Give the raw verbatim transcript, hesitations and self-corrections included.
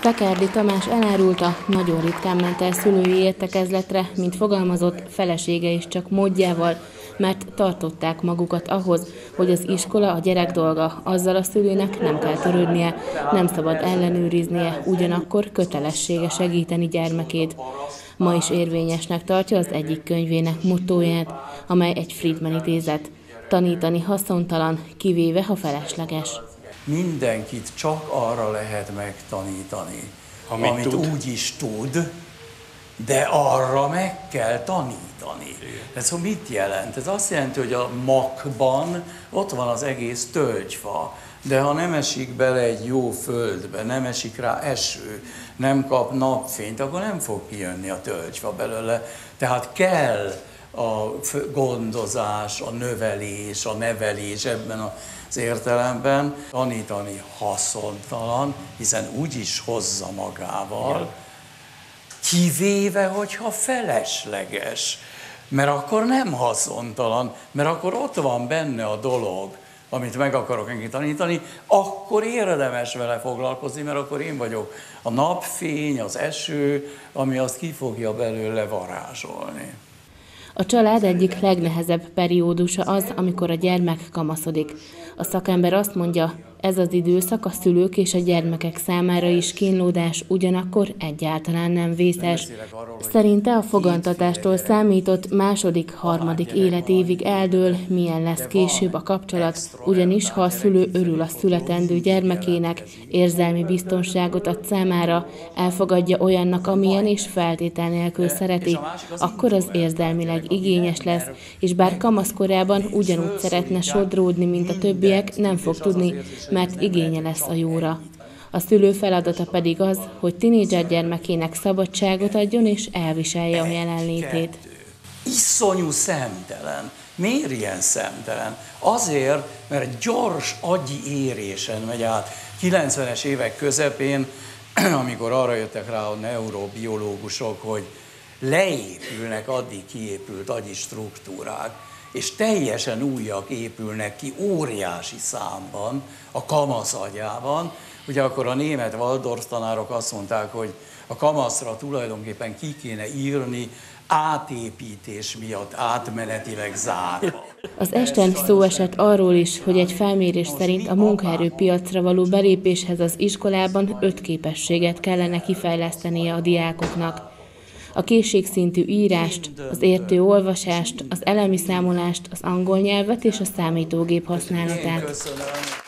Tekerdi Tamás elárulta, nagyon ritkán ment el szülői értekezletre, mint fogalmazott, felesége is csak módjával, mert tartották magukat ahhoz, hogy az iskola a gyerek dolga, azzal a szülőnek nem kell törődnie, nem szabad ellenőriznie, ugyanakkor kötelessége segíteni gyermekét. Ma is érvényesnek tartja az egyik könyvének mottóját, amely egy Friedman idézet: tanítani haszontalan, kivéve ha felesleges. Mindenkit csak arra lehet megtanítani, amit, amit tud. úgy is tud, de arra meg kell tanítani. Ez mit jelent? Ez azt jelenti, hogy a makban ott van az egész tölgyfa, de ha nem esik bele egy jó földbe, nem esik rá eső, nem kap napfényt, akkor nem fog kijönni a tölgyfa belőle. Tehát kell a gondozás, a növelés, a nevelés ebben az értelemben. Tanítani haszontalan, hiszen úgyis hozza magával, kivéve, hogyha felesleges, mert akkor nem haszontalan, mert akkor ott van benne a dolog, amit meg akarok neki tanítani, akkor érdemes vele foglalkozni, mert akkor én vagyok a napfény, az eső, ami azt ki fogja belőle varázsolni. A család egyik legnehezebb periódusa az, amikor a gyermek kamaszodik. A szakember azt mondja, ez az időszak a szülők és a gyermekek számára is kínlódás, ugyanakkor egyáltalán nem vészes. Szerinte a fogantatástól számított második, harmadik életévig eldől, milyen lesz később a kapcsolat, ugyanis ha a szülő örül a születendő gyermekének, érzelmi biztonságot ad számára, elfogadja olyannak, amilyen és feltétel nélkül szereti, akkor az érzelmileg igényes lesz, és bár kamaszkorában ugyanúgy szeretne sodródni, mint a többiek, nem fog tudni, mert igénye lesz a jóra. A szülő feladata pedig az, hogy tinédzser gyermekének szabadságot adjon és elviselje a jelenlétét. Iszonyú szemtelen. Miért ilyen szemtelen? Azért, mert gyors agyi érésen megy át. kilencvenes évek közepén, amikor arra jöttek rá a neurobiológusok, hogy leépülnek addig kiépült agyi struktúrák, és teljesen újak épülnek ki óriási számban a kamasz agyában. Ugye akkor a német Waldorf tanárok azt mondták, hogy a kamaszra tulajdonképpen ki kéne írni átépítés miatt átmenetileg zárva. Az esten szó esett arról is, hogy egy felmérés szerint a munkaerőpiacra való belépéshez az iskolában öt képességet kellene kifejlesztenie a diákoknak. A készségszintű írást, az értő olvasást, az elemi számolást, az angol nyelvet és a számítógép használatát.